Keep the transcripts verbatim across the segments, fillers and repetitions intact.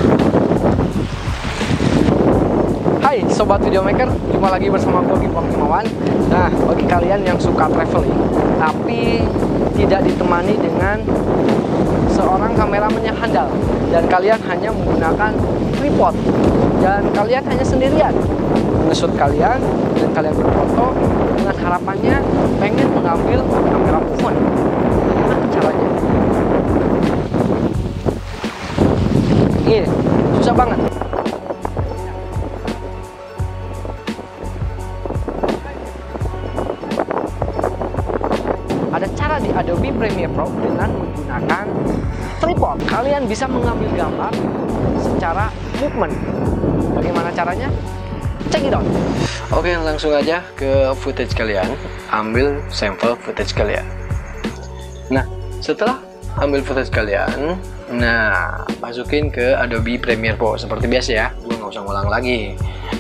Hai Sobat Videomaker, jumpa lagi bersama gue Gimpong Himawan. Nah, bagi kalian yang suka traveling tapi tidak ditemani dengan seorang kameramen yang handal, dan kalian hanya menggunakan tripod, dan kalian hanya sendirian mengesut kalian dan kalian berfoto dengan harapannya pengen mengambil kamera movement. Gimana caranya? Ini susah banget. Ada cara di Adobe Premiere Pro dengan menggunakan tripod. Kalian bisa mengambil gambar secara movement. Bagaimana caranya? Check it out. Oke, langsung aja ke footage kalian. Ambil sampel footage kalian. Nah, setelah ambil footage kalian, nah, masukin ke Adobe Premiere Pro seperti biasa ya. Gue nggak usah ngulang lagi.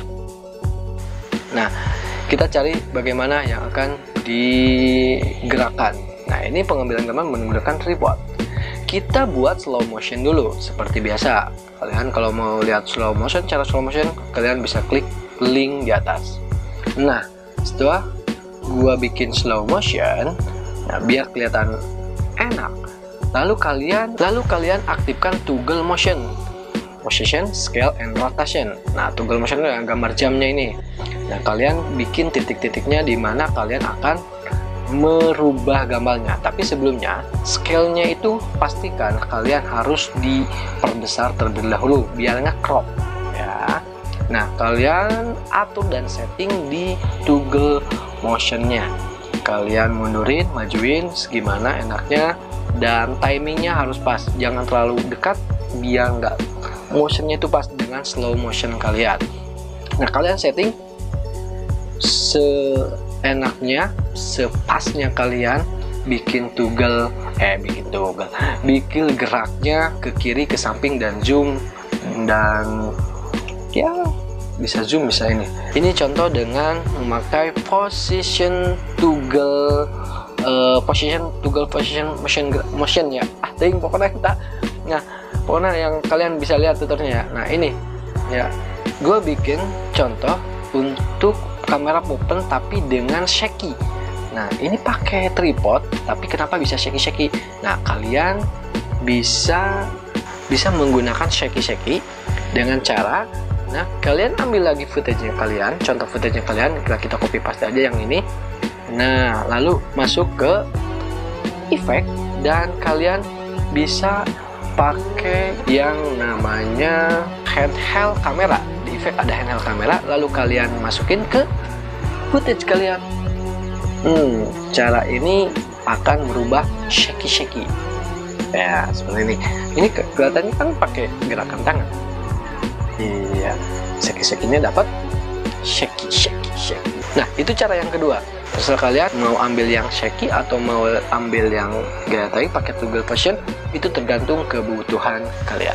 Nah, kita cari bagaimana yang akan digerakkan. Nah, ini pengambilan gambar menggunakan tripod. Kita buat slow motion dulu seperti biasa. Kalian kalau mau lihat slow motion, cara slow motion, kalian bisa klik link di atas. Nah, setelah gua bikin slow motion, nah biar kelihatan enak, lalu kalian lalu kalian aktifkan toggle motion. Position, scale, and rotation. Nah, toggle motion itu gambar jamnya ini. Nah, kalian bikin titik-titiknya di mana kalian akan merubah gambarnya. Tapi sebelumnya, scale-nya itu pastikan kalian harus diperbesar terlebih dahulu biar nge-crop ya. Nah, kalian atur dan setting di toggle motion-nya. Kalian mundurin, majuin segimana enaknya, dan timingnya harus pas. Jangan terlalu dekat biar nggak motionnya itu pas dengan slow motion kalian. Nah, kalian setting seenaknya, sepasnya kalian bikin toggle, eh bikin toggle, bikin geraknya ke kiri, ke samping, dan zoom, dan ya bisa zoom, bisa ini. Ini contoh dengan memakai position toggle, uh, position toggle position motion motion ya. Ah, ting pokoknya kita. Nah, pokoknya yang kalian bisa lihat tutornya ya. Nah, ini ya, gue bikin contoh untuk kamera movement tapi dengan shaky. Nah, ini pakai tripod tapi kenapa bisa shaky-shaky? Nah, kalian bisa bisa menggunakan shaky-shaky dengan cara, nah, kalian ambil lagi footage-nya kalian, contoh footage-nya kalian, kita, kita copy paste aja yang ini. Nah, lalu masuk ke efek dan kalian bisa pakai yang namanya handheld kamera. Di efek ada handheld kamera, lalu kalian masukin ke footage kalian. Hmm, cara ini akan berubah shaky-shaky. Ya, seperti ini. Ini ke kelihatannya kan pakai gerakan tangan. Iya, shaky-shaky-nya dapat shaky-shaky-shaky. Nah, itu cara yang kedua. Terserah kalian mau ambil yang shaky atau mau ambil yang gaya tarik pakai toggle motion, itu tergantung kebutuhan kalian.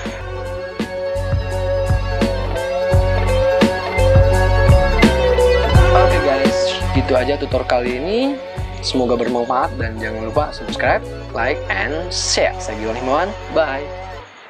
Oke okay guys, gitu aja tutor kali ini. Semoga bermanfaat dan jangan lupa subscribe, like, and share. Saya Gimpong Himawan, bye.